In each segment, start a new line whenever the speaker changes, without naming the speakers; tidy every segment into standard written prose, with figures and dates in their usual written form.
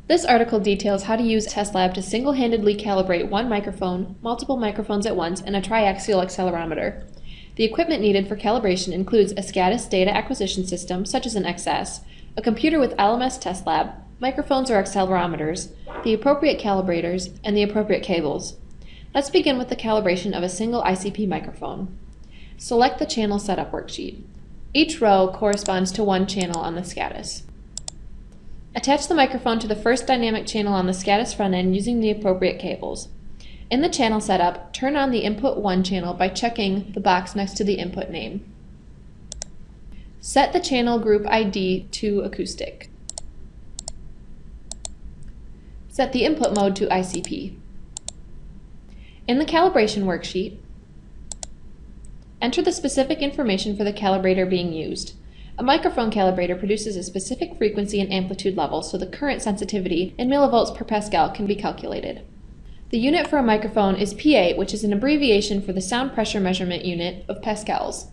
This article details how to use Test Lab to single-handedly calibrate one microphone, multiple microphones at once, and a triaxial accelerometer. The equipment needed for calibration includes a SCADIS data acquisition system, such as an XS, a computer with LMS Test Lab, microphones or accelerometers, the appropriate calibrators, and the appropriate cables. Let's begin with the calibration of a single ICP microphone. Select the Channel Setup worksheet. Each row corresponds to one channel on the SCADIS. Attach the microphone to the first dynamic channel on the SCADIS front end using the appropriate cables. In the channel setup, turn on the Input 1 channel by checking the box next to the input name. Set the channel group ID to acoustic. Set the input mode to ICP. In the calibration worksheet, enter the specific information for the calibrator being used. A microphone calibrator produces a specific frequency and amplitude level, so the current sensitivity in millivolts per Pascal can be calculated. The unit for a microphone is PA, which is an abbreviation for the sound pressure measurement unit of pascals.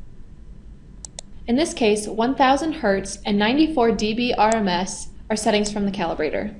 In this case, 1000 Hz and 94 dB RMS are settings from the calibrator.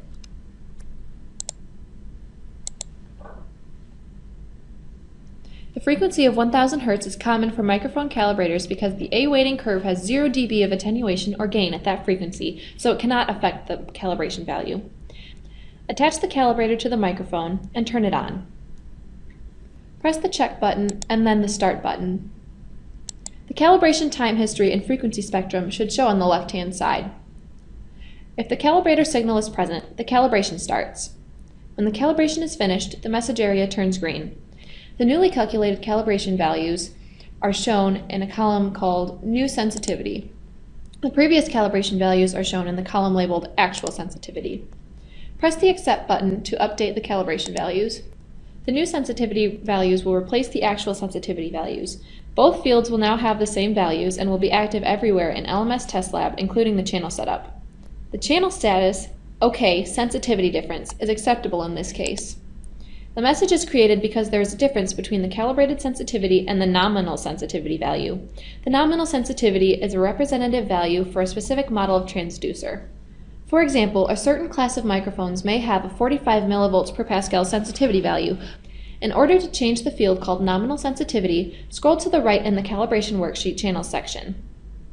The frequency of 1000 Hz is common for microphone calibrators because the A weighting curve has 0 dB of attenuation or gain at that frequency, so it cannot affect the calibration value. Attach the calibrator to the microphone and turn it on. Press the check button and then the start button. The calibration time history and frequency spectrum should show on the left-hand side. If the calibrator signal is present, the calibration starts. When the calibration is finished, the message area turns green. The newly calculated calibration values are shown in a column called New Sensitivity. The previous calibration values are shown in the column labeled Actual Sensitivity. Press the Accept button to update the calibration values. The new sensitivity values will replace the actual sensitivity values. Both fields will now have the same values and will be active everywhere in LMS Test Lab, including the channel setup. The channel status, OK, sensitivity difference, is acceptable in this case. The message is created because there is a difference between the calibrated sensitivity and the nominal sensitivity value. The nominal sensitivity is a representative value for a specific model of transducer. For example, a certain class of microphones may have a 45 millivolts per Pascal sensitivity value. In order to change the field called nominal sensitivity, scroll to the right in the calibration worksheet channels section.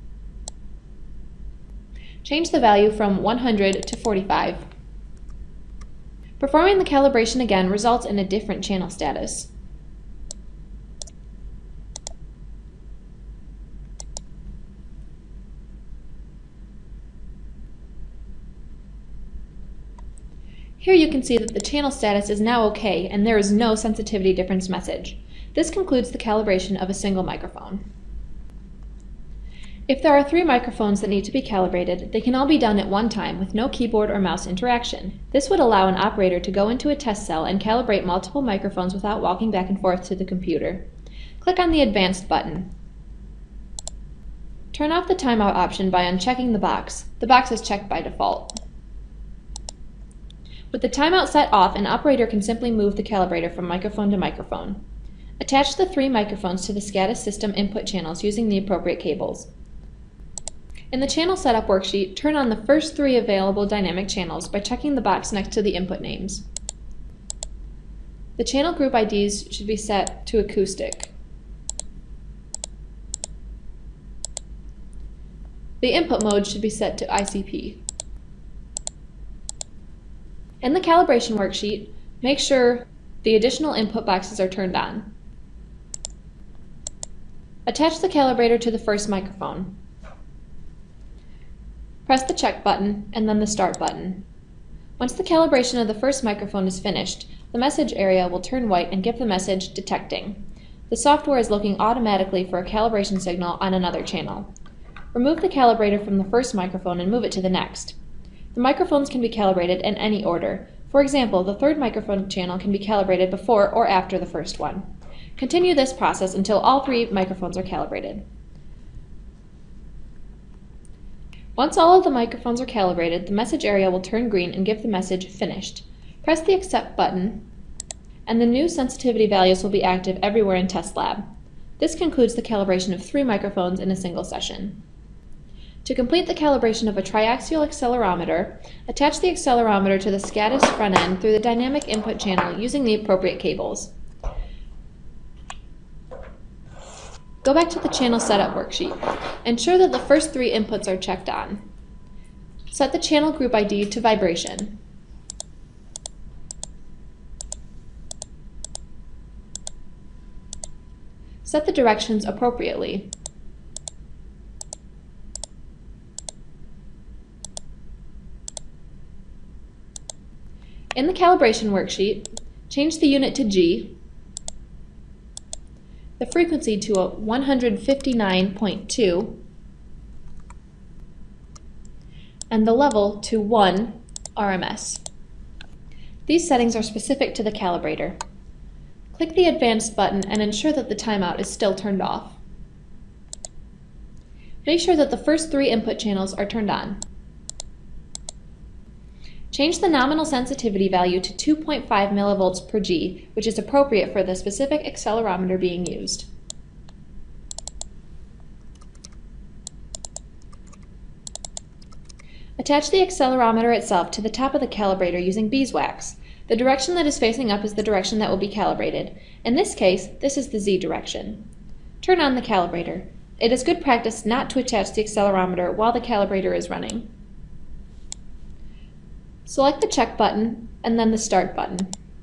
Change the value from 100 to 45. Performing the calibration again results in a different channel status. Here you can see that the channel status is now OK and there is no sensitivity difference message. This concludes the calibration of a single microphone. If there are 3 microphones that need to be calibrated, they can all be done at one time with no keyboard or mouse interaction. This would allow an operator to go into a test cell and calibrate multiple microphones without walking back and forth to the computer. Click on the Advanced button. Turn off the timeout option by unchecking the box. The box is checked by default. With the timeout set off, an operator can simply move the calibrator from microphone to microphone. Attach the 3 microphones to the SCADIS system input channels using the appropriate cables. In the Channel Setup worksheet, turn on the first 3 available dynamic channels by checking the box next to the input names. The channel group IDs should be set to acoustic. The input mode should be set to ICP. In the calibration worksheet, make sure the additional input boxes are turned on. Attach the calibrator to the first microphone. Press the check button and then the start button. Once the calibration of the first microphone is finished, the message area will turn white and give the message detecting. The software is looking automatically for a calibration signal on another channel. Remove the calibrator from the first microphone and move it to the next. The microphones can be calibrated in any order. For example, the third microphone channel can be calibrated before or after the first one. Continue this process until all 3 microphones are calibrated. Once all of the microphones are calibrated, the message area will turn green and give the message Finished. Press the Accept button, and the new sensitivity values will be active everywhere in Test Lab. This concludes the calibration of 3 microphones in a single session. To complete the calibration of a triaxial accelerometer, attach the accelerometer to the SCADIS front end through the dynamic input channel using the appropriate cables. Go back to the channel setup worksheet. Ensure that the first 3 inputs are checked on. Set the channel group ID to vibration. Set the directions appropriately. In the calibration worksheet, change the unit to G, the frequency to a 159.2, and the level to 1 RMS. These settings are specific to the calibrator. Click the Advanced button and ensure that the timeout is still turned off. Make sure that the first 3 input channels are turned on. Change the nominal sensitivity value to 2.5 millivolts per G, which is appropriate for the specific accelerometer being used. Attach the accelerometer itself to the top of the calibrator using beeswax. The direction that is facing up is the direction that will be calibrated. In this case, this is the Z direction. Turn on the calibrator. It is good practice not to attach the accelerometer while the calibrator is running. Select the check button and then the start button.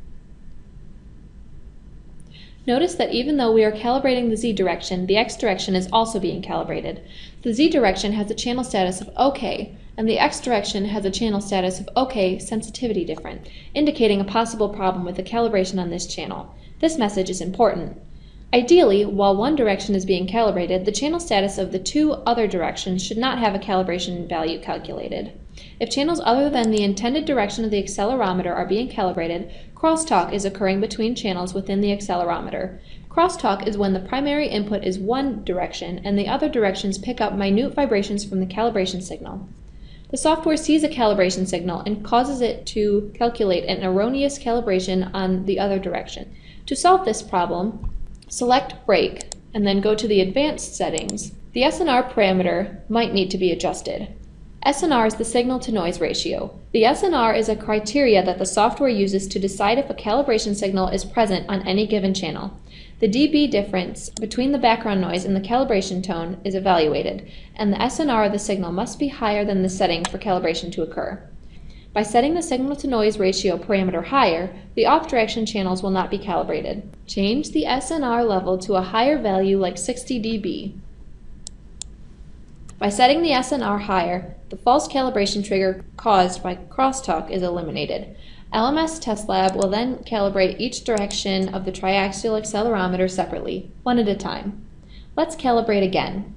Notice that even though we are calibrating the Z direction, the X direction is also being calibrated. The Z direction has a channel status of OK, and the X direction has a channel status of OK sensitivity different, indicating a possible problem with the calibration on this channel. This message is important. Ideally, while one direction is being calibrated, the channel status of the 2 other directions should not have a calibration value calculated. If channels other than the intended direction of the accelerometer are being calibrated, crosstalk is occurring between channels within the accelerometer. Crosstalk is when the primary input is one direction and the other directions pick up minute vibrations from the calibration signal. The software sees a calibration signal and causes it to calculate an erroneous calibration on the other direction. To solve this problem, select Break and then go to the Advanced settings. The SNR parameter might need to be adjusted. SNR is the signal-to-noise ratio. The SNR is a criteria that the software uses to decide if a calibration signal is present on any given channel. The dB difference between the background noise and the calibration tone is evaluated, and the SNR of the signal must be higher than the setting for calibration to occur. By setting the signal-to-noise ratio parameter higher, the off-direction channels will not be calibrated. Change the SNR level to a higher value like 60 dB. By setting the SNR higher, the false calibration trigger caused by crosstalk is eliminated. LMS Test Lab will then calibrate each direction of the triaxial accelerometer separately, one at a time. Let's calibrate again.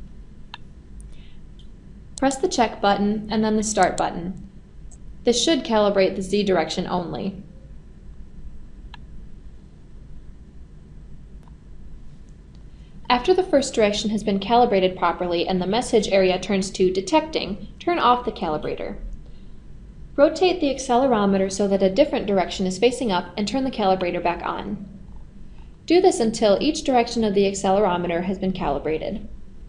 Press the check button and then the start button. This should calibrate the Z direction only. After the first direction has been calibrated properly and the message area turns to detecting, turn off the calibrator. Rotate the accelerometer so that a different direction is facing up and turn the calibrator back on. Do this until each direction of the accelerometer has been calibrated.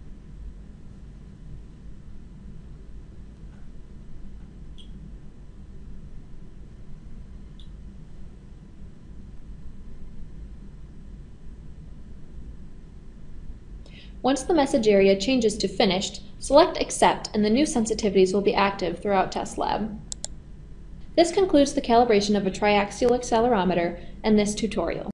Once the message area changes to Finished, select Accept and the new sensitivities will be active throughout Test Lab. This concludes the calibration of a triaxial accelerometer and this tutorial.